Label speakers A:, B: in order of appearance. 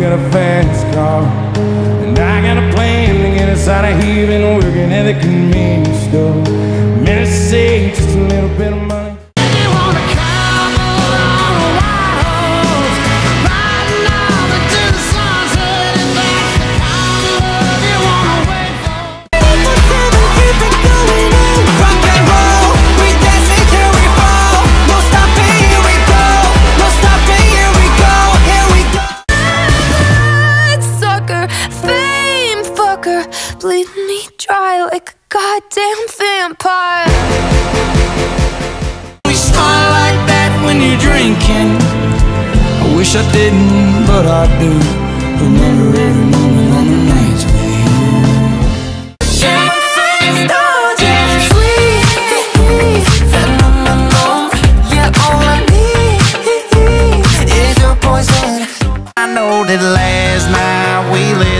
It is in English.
A: got a fast car, and I got a plan to get us out of here. Been working at the convenience store. Minutes say just a little bit of money.
B: Bleed me dry like a goddamn vampire.
C: We smile like that when you're drinking. I wish I didn't, but I do. Remember every moment on the nights with you.
B: Yeah, all I need is your poison.
C: I know that last night we lived